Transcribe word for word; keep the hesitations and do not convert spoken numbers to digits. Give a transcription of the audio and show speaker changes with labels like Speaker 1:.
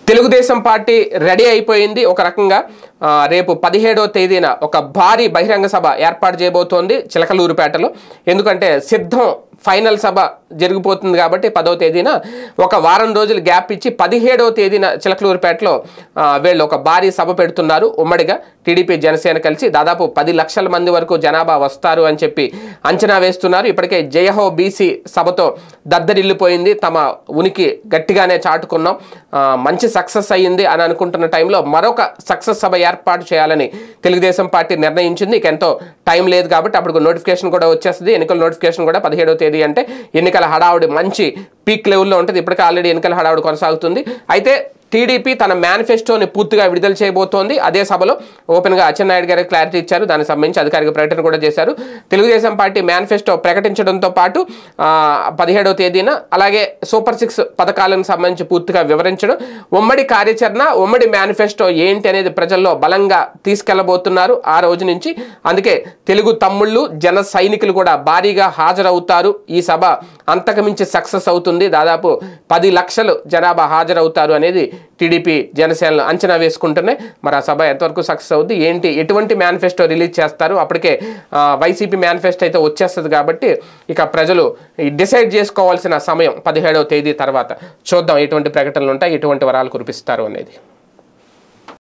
Speaker 1: Telugu Desam party ready అయిపోయింది ఒక రకంగా. రేపు పదిహేడవ తేదీన ఒక భారీ బహిరంగ సభ ఏర్పాటు చేయబోతోంది చిలకలూరుపేటలో. ఎందుకంటే సిద్ధం ఫైనల్ సభ జరిగిపోతుంది కాబట్టి పదవ తేదీన ఒక వారం రోజులు గ్యాప్ ఇచ్చి పదిహేడవ తేదీన చిలకలూరుపేటలో వీళ్ళు ఒక భారీ సభ పెడుతున్నారు. ఉమ్మడిగా టీడీపీ జనసేన కలిసి దాదాపు పది లక్షల మంది వరకు జనాభా వస్తారు అని చెప్పి అంచనా వేస్తున్నారు. ఇప్పటికే జయహో బీసీ సభతో దద్దరిల్లిపోయింది. తమ ఉనికి గట్టిగానే చాటుకున్నాం, మంచి సక్సెస్ అయ్యింది అని అనుకుంటున్న టైంలో మరొక సక్సెస్ సభ ఏర్పాటు చేయాలని తెలుగుదేశం పార్టీ నిర్ణయించింది. ఇక ఎంతో టైం లేదు కాబట్టి అప్పుడు నోటిఫికేషన్ కూడా వచ్చేస్తుంది. ఎన్నికల నోటిఫికేషన్ కూడా పదిహేడవ తేదీ అంటే ఎన్నికల హడావుడి మంచి పీక్ లెవెల్లో ఉంటుంది. ఇప్పటికే ఆల్రెడీ ఎన్నికల హడావుడి కొనసాగుతుంది. అయితే టీడీపీ తన మేనిఫెస్టోని పూర్తిగా విడుదల చేయబోతోంది. అదే సభలో ఓపెన్గా అచ్చెన్నాయుడు గారు క్లారిటీ ఇచ్చారు. దానికి సంబంధించి అధికారిక ప్రకటన కూడా చేశారు. తెలుగుదేశం పార్టీ మేనిఫెస్టో ప్రకటించడంతో పాటు పదిహేడవ తేదీన అలాగే సూపర్ సిక్స్ పథకాలకు సంబంధించి పూర్తిగా వివరించడం, ఉమ్మడి కార్యాచరణ, ఉమ్మడి మేనిఫెస్టో ఏంటి అనేది ప్రజల్లో బలంగా తీసుకెళ్లబోతున్నారు ఆ రోజు నుంచి. అందుకే తెలుగు తమ్ముళ్ళు జన సైనికులు కూడా భారీగా హాజరవుతారు. ఈ సభ అంతకుమించి సక్సెస్ అవుతుంది. దాదాపు పది లక్షలు జనాభా హాజరవుతారు అనేది టీడీపీ జనసేనలు అంచనా వేసుకుంటున్నాయి. మరి ఆ సభ ఎంతవరకు సక్సెస్ అవుద్ది, ఏంటి, ఎటువంటి మేనిఫెస్టో రిలీజ్ చేస్తారు? అప్పటికే వైసీపీ మేనిఫెస్టో అయితే వచ్చేస్తుంది కాబట్టి ఇక ప్రజలు డిసైడ్ చేసుకోవాల్సిన సమయం పదిహేడవ తేదీ తర్వాత. చూద్దాం ఎటువంటి ప్రకటనలు ఉంటాయి, ఎటువంటి వరాలు కురిపిస్తారు అనేది.